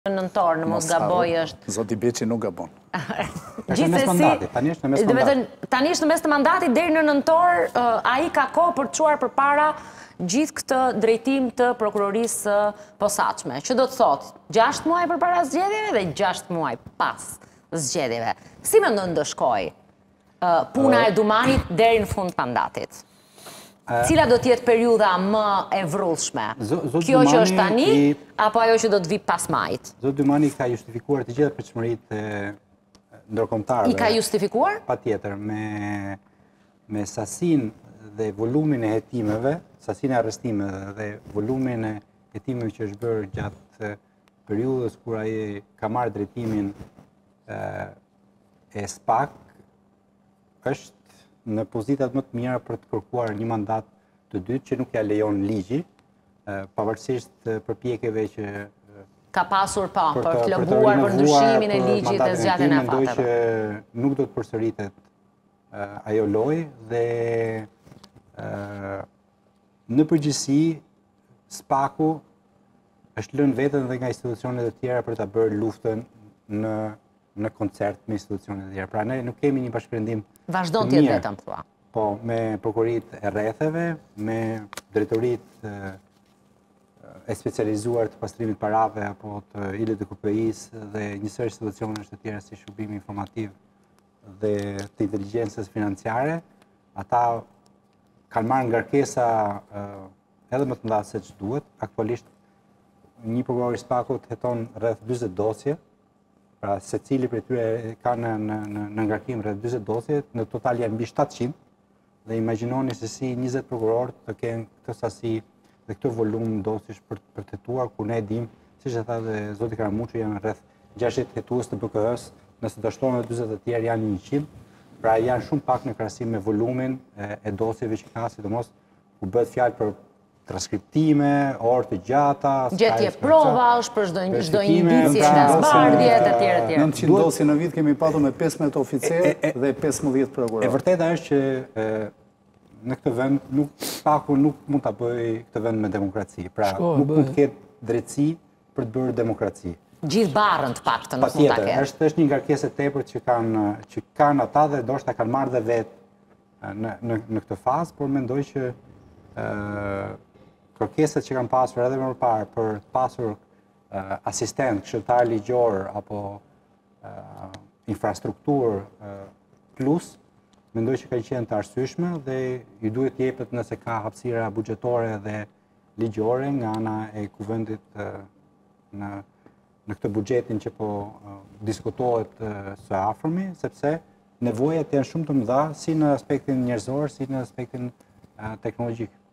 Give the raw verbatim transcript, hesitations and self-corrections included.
nëntor, në mos gaboj është... Zoti Beqi nuk gabon. Gjithsesi, tani është në mes të mandatit. Tani është në mes të mandatit, deri në nëntor, ai ka kohë për të çuar përpara gjithë këtë drejtim të prokurorisë së posaçme. Që do të thotë, gjashtë muaj përpara zgjedhjeve dhe gjashtë muaj pas zgjedhjeve. Si mendon do shkojë puna e Dumanit deri në fund të mandatit? Cila do t'jetë periudha më e vrullshme? Kjo që është tani, apo ajo që do të vi pas majit? Zot Dumani ka justifikuar të gjitha përçmëritë ndërkombëtare. I ka justifikuar? Patjetër, me me sasinë dhe volumin e hetimeve, sasinë e arrestimeve dhe volumin e hetimeve që është bërë gjatë periudhës kur ai ka marrë drejtimin e SPAK, është në pozitat më të mira për të kërkuar një mandat të dytë që nuk ja lejon ligji, pavarësisht përpjekjeve që ka pasur pa, për të lobuar për ndryshimin e ligjit e zgjatjen e fateve. Mendoj që nuk do të përsëritet ajo lojë dhe në përgjithësi SPAK-u është lënë veten dhe nga institucionet e tjera për ta bërë luftën në në koncert me institucionet e tjera. Pra ne nuk kemi një bashkëvendim. Vazhdon të jetë vetëm thua. Po, me prokurorit e rretheve, me drejtorit e specializuar të pastrimit parave apo të I L D K P I-s dhe një sërë institucionesh të tjera si shërbimi informativ dhe të inteligjencës financiare, ata kanë marrë ngarkesa edhe më të mëdha se që duhet. Aktualisht një prokuror I SPAK-ut heton rreth dyzet dosje. Pra, se cili për tyre ka në, në, në ngarkim rreth dyzet dosje, në total janë mbi shtatëqind, dhe imagjinoni se si njëzet prokurorë të kenë këtë sasi dhe këtë volum dosjesh për, për të hetuar, kur ne dim, siç e tha dhe zoti Karamuçi, janë rreth gjashtëdhjetë hetues të B K H-s, nëse të shtohen dyzet të tjerë janë njëqind, pra janë shumë pak në krahasim me volumin e, e dosjeve që ka, sidomos kur bëhet fjalë për transkriptime, orë të gjata, gjetje provash për çdo indicie nga zbardhjet e tjera e tjera. nëntëqind dosje në vit kemi patur me pesëmbëdhjetë oficerë dhe pesëmbëdhjetë prokurorë. E vërteta është që në këtë vend nuk SPAK-u nuk mund ta bëjë këtë vend me demokraci. Pra nuk mund të ketë drejtësi për të bërë demokraci. Gjithë barrën të paktën nuk mund ta ketë. Është është një ngarkesë e tepërt që kanë që kanë ata dhe ndoshta kanë marrë dhe vetë në në në këtë fazë, por mendoj që ë kërkesat që kanë pasur edhe më parë për të pasur uh, asistent, këshilltar ligjor apo uh, infrastrukturë uh, plus, mendoj që kanë qenë të arsyeshme dhe ju duhet jepet nëse ka hapësira buxhetore dhe ligjore nga ana e kuvendit uh, në në këtë buxhetin që po uh, diskutohet uh, së afërmi, sepse nevojat janë shumë të mëdha si në aspektin njerëzor, si në aspektin uh, teknologjik.